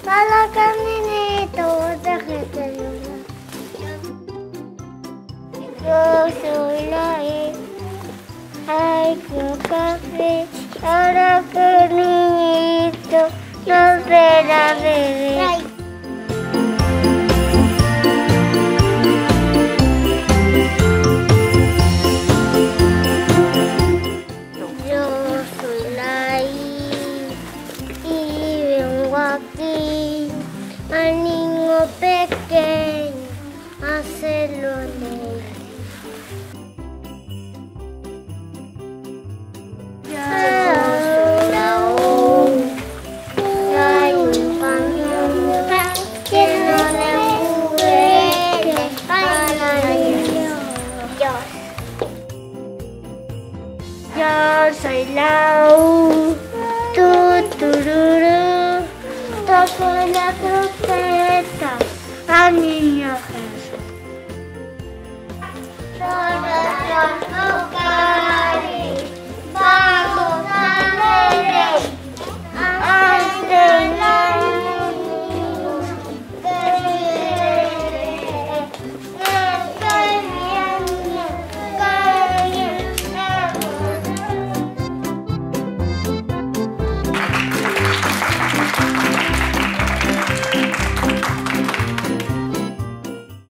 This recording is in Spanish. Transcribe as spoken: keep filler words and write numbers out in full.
Hola, caminito, déjate ayudar. Yo soy la E. Ay, qué café. Ahora que niñito no verá bebé. Yo soy la I y vengo aquí al niño pequeño a hacerlo leer. Yo soy la U, soy un familia lleno de juguetes para niños. Yo soy la U, tu tururú, toco la trompeta al niño Jesús. Todas las bocas.